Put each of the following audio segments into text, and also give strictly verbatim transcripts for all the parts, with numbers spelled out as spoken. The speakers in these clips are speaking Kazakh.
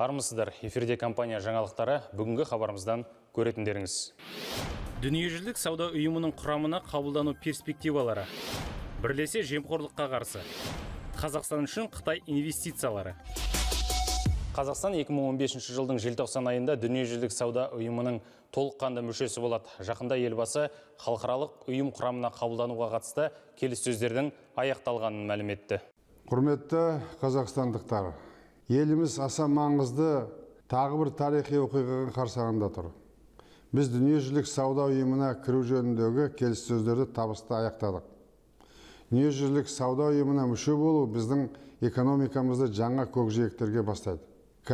Армысыздар, эфирде компания жаңалықтары, бүгінгі хабарымыздан көретіндеріңіз. Дүниежүзілік сауда ұйымының құрамына қабылдану перспективалары. Бірлесе жемқорлыққа қарсы. Қазақстан үшін Қытай инвестициялары. Қазақстан екі мың он бесінші жылдың желтоқсан айында Дүниежүзілік сауда ұйымының толыққанды мүшесі болады. Жақында елбасы халықаралық ұйым құрамына қабылдануға қатысты келіссөздердің аяқталғанын мәлім етті. Құрметті қазақстандықтар, еліміз аса маңызды тағы бір тарихи оқиғаға қарсаңында тұр. Біз Дүниежүзілік сауда ұйымына кіру жөніндегі келіссөздерді табысты аяқтадық. Дүниежүзілік сауда ұйымына мүше болу біздің экономикамызды жаңа көкжиектерге бастайды.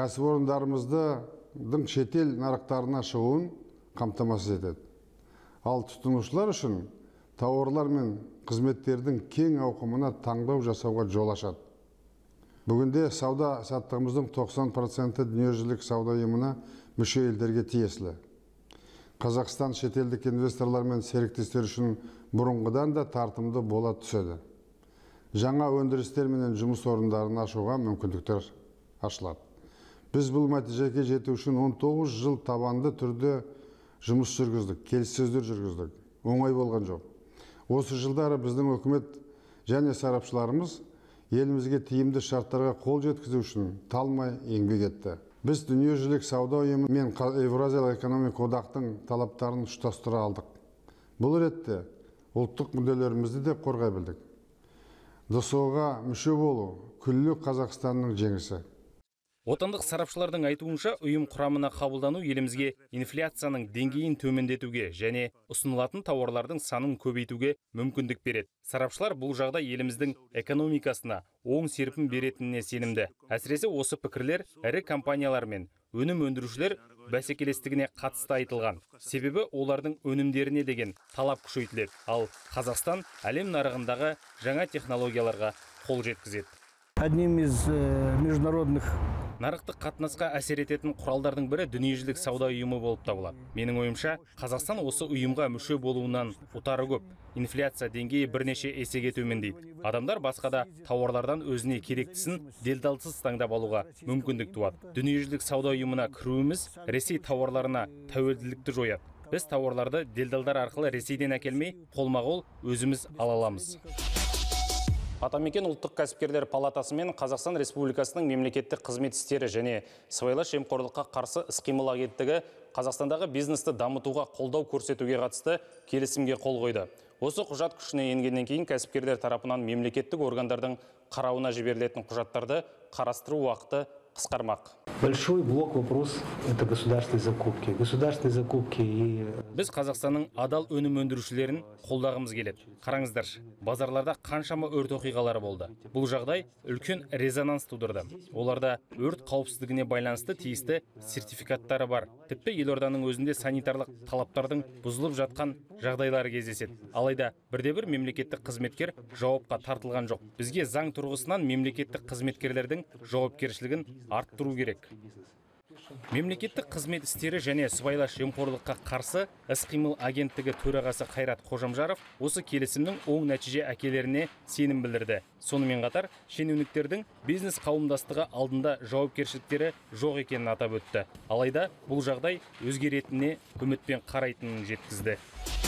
Кәсіпорындарымыздың шетел нарықтарына шығуын қамтамасыз етеді. Ал тұтынушылар үшін тауарлар мен қызметтердің кең ауқымына таңдау жасауға жол ашады. Бүгінде сауда саттығымыздың тоқсан проценті Дүниежүзілік сауда ұйымына мүше елдерге тиесілі. Қазақстан шетелдік инвесторлар мен серіктестер үшін бұрынғыдан да тартымды бола түседі. Жаңа өндірістер мен жұмыс орындарын ашуға мүмкіндіктер ашылады. Біз бұл нәтижеге жету үшін он тоғыз жыл табанды түрде жұмыс жүргіздік, келіссөздер жүргіздік. Оңай болған жоқ. Осы жылдары біздің үкімет және сарапшыларымыз елімізге тиімді шарттарға қол жеткізу үшін талмай еңбек етті. Біз Дүниежүзілік сауда ұйымы мен Еуразиялық экономикалық одақтың талаптарын ұштастыра алдық. Бұл ретте ұлттық мүдделерімізді де қорғай білдік. дэ эс о-ға мүше болу күллі Қазақстанның жеңісі. Отандық сарапшылардың айтуынша, ұйым құрамына қабылдану елімізге инфляцияның деңгейін төмендетуге және ұсынылатын тауарлардың санын көбейтуге мүмкіндік береді. Сарапшылар бұл жағдай еліміздің экономикасына оң серпін беретініне сенімді. Әсіресе осы пікірлер ірі компаниялар мен өнім өндірушілер бәсекелестігіне қатысты айтылған. Себебі олардың өнімдеріне деген талап күшейтіледі. Ал Қазақстан әлем нарығындағы жаңа технологияларға қол жеткізеді. Одним из международных Нарықтық қатынасқа әсер ететін құралдардың бірі Дүниежүзілік сауда ұйымы болып табылады. Менің ойымша, Қазақстан осы ұйымға мүше болуынан ұтары көп. Инфляция деңгейі бірнеше есеге төмендейді. Адамдар басқа да тауарлардан өзіне керектісін делдалсыз таңдап алуға мүмкіндік туады. Дүниежүзілік сауда ұйымына кіруіміз Ресей тауарларына тәуелділікті жояды. Біз тауарларды делдалдар арқылы Ресейден әкелмей, қолма-қол өзіміз ала аламыз. Атамекен ұлттық кәсіпкерлер палатасы мен Қазақстан Республикасының мемлекеттік қызмет істері және сыбайлас жемқорлыққа қарсы іс-қимыл агенттігі Қазақстандағы бизнесті дамытуға қолдау көрсетуге қатысты келісімге қол қойды. Осы құжат күшіне енгеннен кейін кәсіпкерлер тарапынан мемлекеттік органдардың қарауына жіберілетін құжаттарды қарастыру уақыты қысқармақ. Большой блок вопрос – это государственные закупки. Государственные закупки и... Біз Қазақстанның адал өнім өндірушілерін қолдағымыз келеді. Қараңыздар, базарларда қаншама өрт оқиғалары болды. Бұл жағдай үлкен резонанс тудырды. Оларда өрт қауіпсіздігіне байланысты тиісті сертификаттары бар. Тіпті елорданың өзінде санитарлық талаптардың бұзылып жатқан жағдайлары кездеседі. Алайда бірде-бір мемлекеттік қызметкер жауапқа тартылған жоқ. Бізге заң тұрғысынан мемлекеттік қызметкерлердің жауапкершілігін арттыру керек. Мемлекеттік қызмет істері және сыбайлас жемқорлыққа қарсы іс-қимыл агенттігі төрағасы Қайрат Қожамжаров осы келісімнің оң нәтиже әкелеріне сенім білдірді. Сонымен қатар, шенеуніктердің бизнес қауымдастығы алдында жауапкершіліктері жоқ екенін атап өтті. Алайда бұл жағдай өзгеретініне үмітпен қарайтынын жеткізді.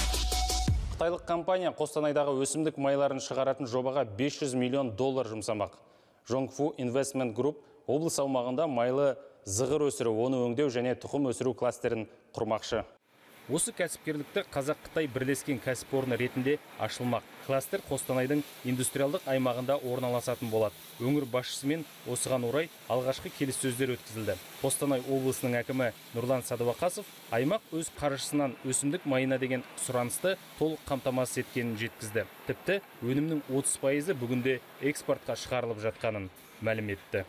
Қытайлық компания Қостанайдағы өсімдік майларын шығаратын жобаға бес жүз миллион доллар жұмсамақ. Жонгфу Investment Group облыс аумағында майлы зығыр өсіру, оны өңдеу және тұқым өсіру кластерін құрмақшы. Осы кәсіпкерлікті Қазақ-Қытай бірлескен кәсіпорны ретінде ашылмақ. Кластер Қостанайдың индустриалдық аймағында орналасатын болады. Өңір басшысымен осыған орай алғашқы келіссөздер өткізілді. Қостанай облысының әкімі Нұрлан Садуақасов аймақ өз қаржысынан өсімдік майына деген сұранысты толық қамтамасыз еткенін жеткізді. Тіпті өнімнің отыз пайызы бүгінде экспортқа шығарылып жатқанын мәлім етті.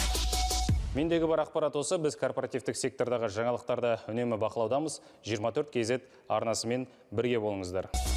Мендегі бар ақпарат осы. Біз корпоративтік сектордағы жаңалықтарды үнемі бақылаудамыз. жиырма төрт кей зет арнасымен бірге болыңыздар.